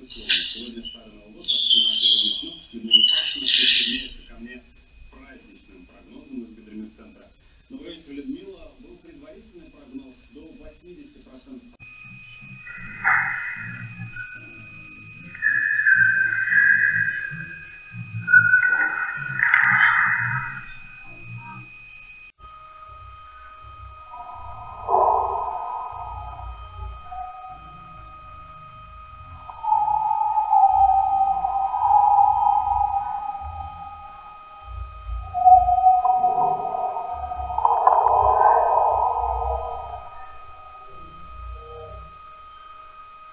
Сегодня Старый Новый год, так что наши снег, спидную опасность,